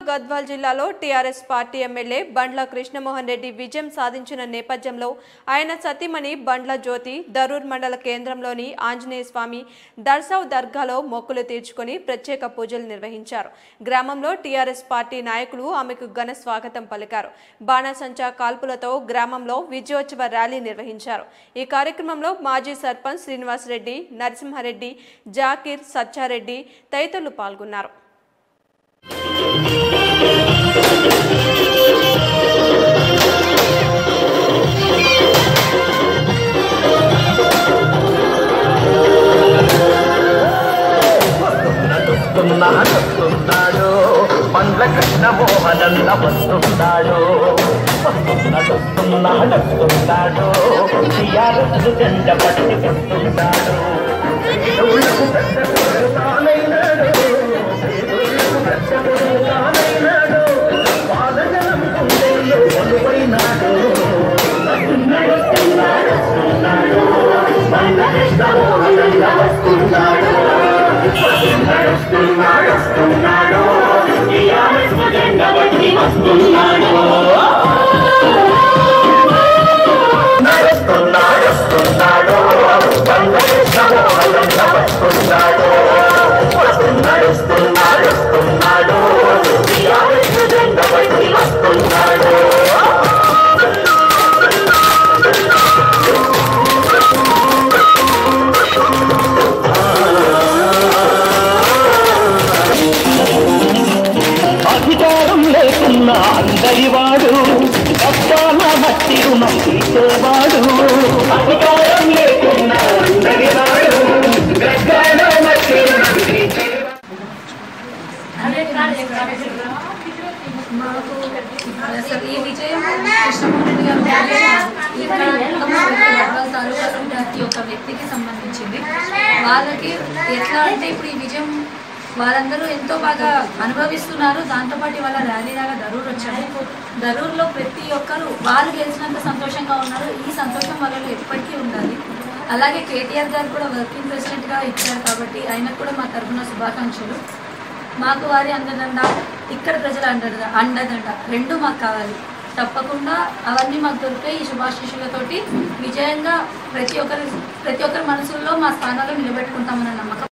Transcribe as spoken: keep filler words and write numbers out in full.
గద్వాల్ జిల్లాలో TRS party MLA Bandla Krishna Mohan Reddy విజయం సాధించిన నేపథ్యంలో ఆయన సతీమణి బండ్ల జ్యోతి దరూర్ మండల కేంద్రంలోని ఆంజనేయ స్వామి దర్సవ్ దర్గాలో మొక్కులు తీర్చుకొని ప్రత్యేక పూజలు నిర్వహించారు. గ్రామంలో టీఆర్ఎస్ పార్టీ నాయకులు ఆమెకు ఘన స్వాగతం పలికారు. బాణాసంచా కాల్పులతో గ్రామంలో విజయోత్సవ ర్యాలీ నిర్వహించారు. ఈ కార్యక్రమంలో మాజీ సర్పంచ్ శ్రీనివాస్ రెడ్డి, నరసింహారెడ్డి, జాకీర్, సచ్చారెడ్డి తదితరులు పాల్గొన్నారు. బండ్ల కృష్ణమోహనన్న వస్తున్నాడు నడుస్తున్నాడు టీఆర్ఎస్ జెండ పట్టి వస్తున్నాడు. అధికారం లేకున్నా అందరివాడు కష్టాల మట్టి రుణం తీసేవాడు. అధికారం లేకున్నా అందరివాడు కష్టాల మట్టి రుణం తీసేవాడు. మాకు అసలు ఈ విజయం కృష్ణమోహన్ రెడ్డి గారు ఇక్కడ తాలూకా ప్రతి ఒక్క వ్యక్తికి సంబంధించింది. వాళ్ళకి ఎట్లా అంటే ఇప్పుడు ఈ విజయం వాళ్ళందరూ ఎంతో బాగా అనుభవిస్తున్నారు. దాంతోపాటు వాళ్ళ ర్యాలీ లాగా దరూర్ వచ్చారు. దరూర్లో ప్రతి ఒక్కరు వాళ్ళు గెలిచినంత సంతోషంగా ఉన్నారు. ఈ సంతోషం వాళ్ళలో ఎప్పటికీ ఉండాలి. అలాగే కేటీఆర్ గారు కూడా వర్కింగ్ ప్రెసిడెంట్గా ఇచ్చారు కాబట్టి ఆయనకు కూడా మా తరఫున శుభాకాంక్షలు. మాకు వారి అండదండ, ఇక్కడ ప్రజల అండద అండదండ రెండు మాకు కావాలి. తప్పకుండా అవన్నీ మాకు దొరికాయి. ఈ శుభాశీషులతోటి విజయంగా ప్రతి ఒక్కరి ప్రతి ఒక్కరి మనసుల్లో మా స్థానాల్లో నిలబెట్టుకుంటామన్న నమ్మకం.